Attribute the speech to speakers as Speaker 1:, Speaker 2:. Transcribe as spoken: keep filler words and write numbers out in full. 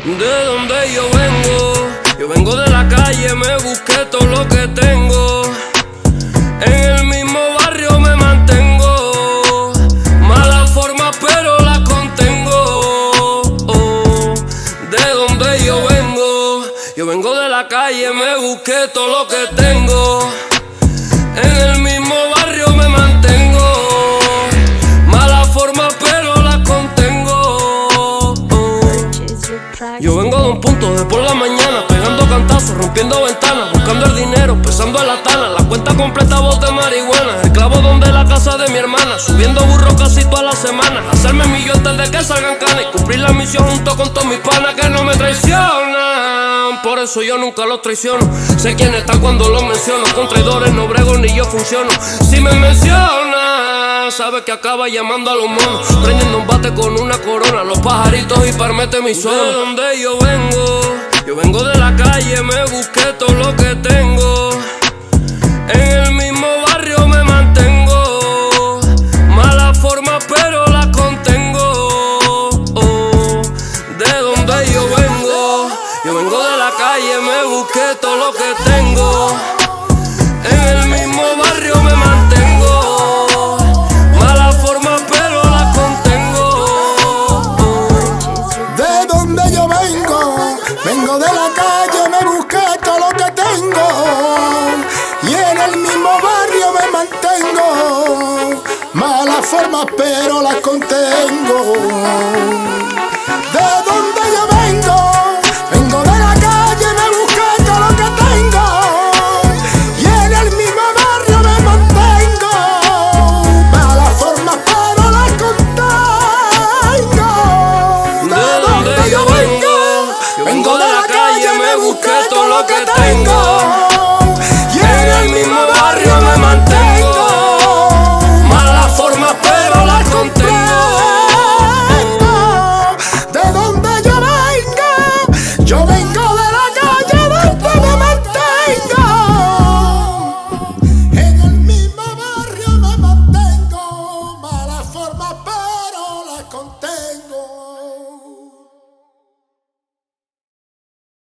Speaker 1: De donde yo vengo, yo vengo de la calle, me busqué todo lo que tengo. En el mismo barrio me mantengo, mala forma pero la contengo. Oh, de donde yo vengo, yo vengo de la calle, me busqué todo lo que tengo. En el mismo barrio me mantengo, mala forma pero la contengo. Oh, yo vengo de un punto de por la mañana, pegando cantazos, rompiendo ventanas, buscando el dinero, pesando a la tana, la cuenta completa bote de marihuana, el clavo donde la casa de mi hermana, subiendo burro casi toda la semana, hacerme millón antes de que salgan canas y cumplir la misión junto con todos mis panas que no me traicionan. Por eso yo nunca los traiciono, sé quién está cuando los menciono, con traidores no brego ni yo funciono. Si me menciona, sabe que acaba llamando a los monos, prendiendo un bate con una corona, los pajaritos y parmete mi sueño. De donde yo vengo, yo vengo de la calle, me busqué todo lo que tengo. En el mismo barrio me mantengo, mala forma pero la contengo. Oh, de donde yo vengo, yo vengo de la calle, me busqué todo lo que tengo. En el mismo barrio me mantengo, mala forma pero la contengo.
Speaker 2: De donde yo vengo, vengo de la calle, me busqué todo lo que tengo. Y en el mismo barrio me mantengo, malas formas pero las contengo. De donde yo vengo, vengo de la calle, me busqué todo lo que tengo. Y en el mismo barrio me mantengo, malas formas pero las contengo.
Speaker 1: De donde yo vengo, yo vengo de la calle, me busqué todo lo que tengo.